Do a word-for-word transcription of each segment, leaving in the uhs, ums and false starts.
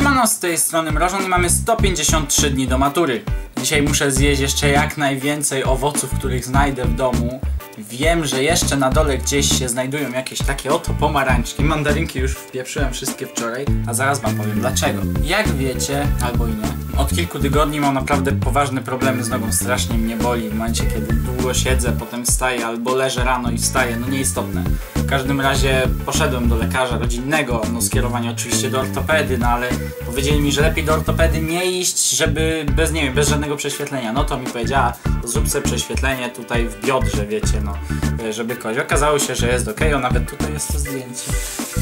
Siemano, z tej strony Mrożon i mamy sto pięćdziesiąt trzy dni do matury. Dzisiaj muszę zjeść jeszcze jak najwięcej owoców, których znajdę w domu. Wiem, że jeszcze na dole gdzieś się znajdują jakieś takie oto pomarańczki. Mandarynki już wpieprzyłem wszystkie wczoraj, a zaraz wam powiem dlaczego. Jak wiecie, albo i nie, od kilku tygodni mam naprawdę poważne problemy z nogą. Strasznie mnie boli w momencie, kiedy długo siedzę, potem wstaję, albo leżę rano i wstaję, no nieistotne. W każdym razie poszedłem do lekarza rodzinnego, no skierowanie oczywiście do ortopedy, no ale powiedzieli mi, że lepiej do ortopedy nie iść, żeby bez, nie wiem, bez żadnego prześwietlenia. No to mi powiedziała, zrób sobie prześwietlenie tutaj w biodrze, wiecie, no, żeby kość. Okazało się, że jest ok, o nawet tutaj jest to zdjęcie.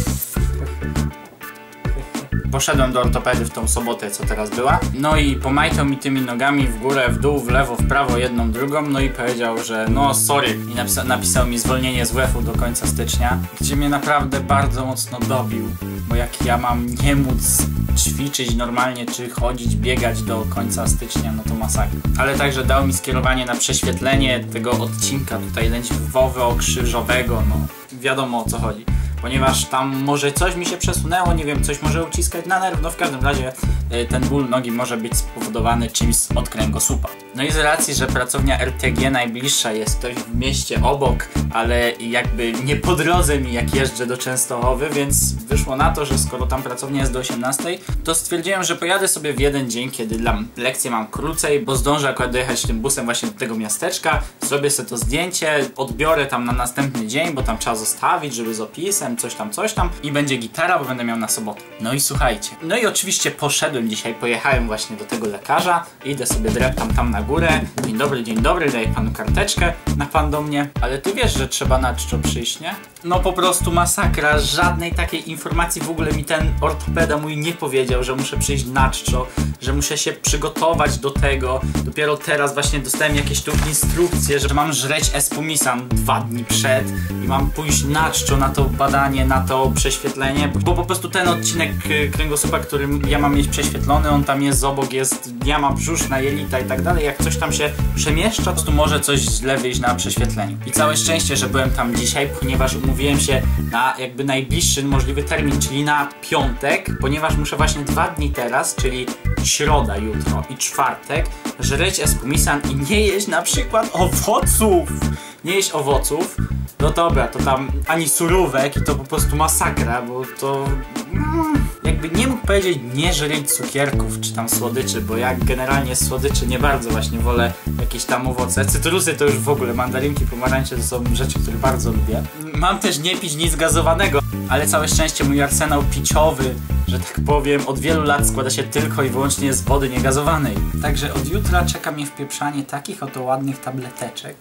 Poszedłem do ortopedy w tą sobotę, co teraz była. No i pomajtał mi tymi nogami w górę, w dół, w lewo, w prawo, jedną, drugą. No i powiedział, że no sorry. I napisa napisał mi zwolnienie z łefu do końca stycznia, gdzie mnie naprawdę bardzo mocno dobił. Bo jak ja mam nie móc ćwiczyć normalnie, czy chodzić, biegać do końca stycznia, no to masakra. Ale także dał mi skierowanie na prześwietlenie tego odcinka tutaj lędźwiowo-krzyżowego, no wiadomo o co chodzi. Ponieważ tam może coś mi się przesunęło, nie wiem, coś może uciskać na nerw, no w każdym razie y, ten ból nogi może być spowodowany czymś od kręgosłupa. No i z racji, że pracownia R T G najbliższa jest coś w mieście obok, ale jakby nie po drodze mi jak jeżdżę do Częstochowy, więc wyszło na to, że skoro tam pracownia jest do osiemnastej, to stwierdziłem, że pojadę sobie w jeden dzień, kiedy dla lekcje mam krócej, bo zdążę akurat dojechać tym busem właśnie do tego miasteczka, zrobię sobie to zdjęcie, odbiorę tam na następny dzień, bo tam trzeba zostawić, żeby z opisem, coś tam, coś tam i będzie gitara, bo będę miał na sobotę. No i słuchajcie, no i oczywiście poszedłem dzisiaj, pojechałem właśnie do tego lekarza, idę sobie dreptam tam na górę, dzień dobry, dzień dobry, daję panu karteczkę, na pan do mnie, ale ty wiesz, że trzeba na czczo przyjść, nie? No po prostu masakra, żadnej takiej informacji w ogóle mi ten ortopeda mój nie powiedział, że muszę przyjść na czczo, że muszę się przygotować do tego. Dopiero teraz właśnie dostałem jakieś tu instrukcje, że mam żreć Espumisan dwa dni przed i mam pójść na czczo na to badanie, na to prześwietlenie, bo po prostu ten odcinek kręgosłupa, który ja mam mieć prześwietlony, on tam jest obok, jest jama brzuszna, jelita i tak dalej, jak coś tam się przemieszcza, to po prostu może coś źle wyjść na prześwietleniu. I całe szczęście, że byłem tam dzisiaj, ponieważ umówiłem się na jakby najbliższy możliwy termin, czyli na piątek, ponieważ muszę właśnie dwa dni teraz, czyli środa jutro i czwartek, żreć Espumisan i nie jeść na przykład owoców. Nie jeść owoców, no dobra, to tam ani surówek i to po prostu masakra, bo to mm, jakby nie mógł powiedzieć nie żryć cukierków czy tam słodyczy, bo ja generalnie słodyczy nie bardzo właśnie wolę jakieś tam owoce. Cytrusy to już w ogóle, mandarynki, pomarańcze to są rzeczy, które bardzo lubię. Mam też nie pić nic gazowanego, ale całe szczęście mój arsenał piciowy, że tak powiem, od wielu lat składa się tylko i wyłącznie z wody niegazowanej. Także od jutra czeka mnie wpieprzanie takich oto ładnych tableteczek,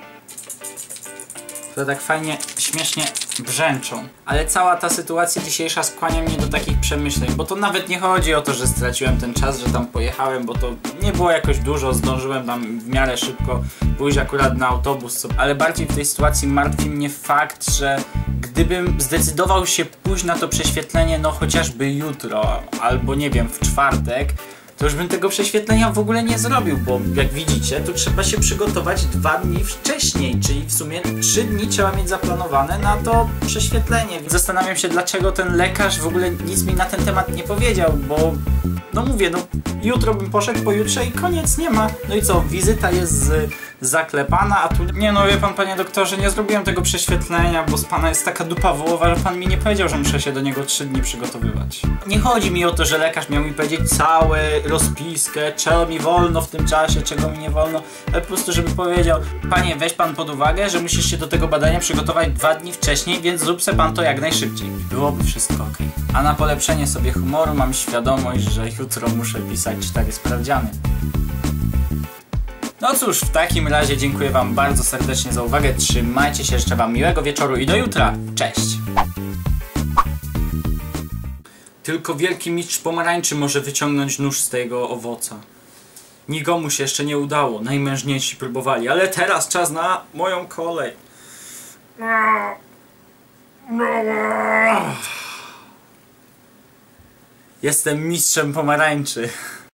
które tak fajnie, śmiesznie brzęczą. Ale cała ta sytuacja dzisiejsza skłania mnie do takich przemyśleń, bo to nawet nie chodzi o to, że straciłem ten czas, że tam pojechałem, bo to nie było jakoś dużo, zdążyłem tam w miarę szybko pójść akurat na autobus, ale bardziej w tej sytuacji martwi mnie fakt, że gdybym zdecydował się pójść na to prześwietlenie, no chociażby jutro, albo nie wiem, w czwartek, to już bym tego prześwietlenia w ogóle nie zrobił, bo jak widzicie, to trzeba się przygotować dwa dni wcześniej, czyli w sumie trzy dni trzeba mieć zaplanowane na to prześwietlenie. Zastanawiam się, dlaczego ten lekarz w ogóle nic mi na ten temat nie powiedział, bo no mówię, no jutro bym poszedł, pojutrze i koniec, nie ma. No i co, wizyta jest z, zaklepana, a tu nie no wie pan, panie doktorze, nie zrobiłem tego prześwietlenia, bo z pana jest taka dupa wołowa, że pan mi nie powiedział, że muszę się do niego trzy dni przygotowywać. Nie chodzi mi o to, że lekarz miał mi powiedzieć całą rozpiskę, czego mi wolno w tym czasie, czego mi nie wolno, ale po prostu żeby powiedział, panie, weź pan pod uwagę, że musisz się do tego badania przygotować dwa dni wcześniej, więc zrób se pan to jak najszybciej. Byłoby wszystko ok. A na polepszenie sobie humoru mam świadomość, że jutro muszę pisać cztery sprawdziany. No cóż, w takim razie dziękuję wam bardzo serdecznie za uwagę, trzymajcie się, życzę wam miłego wieczoru i do jutra, cześć! Tylko wielki mistrz pomarańczy może wyciągnąć nóż z tego owoca. Nikomu się jeszcze nie udało, najmężniejsi próbowali, ale teraz czas na moją kolej. Jestem mistrzem pomarańczy.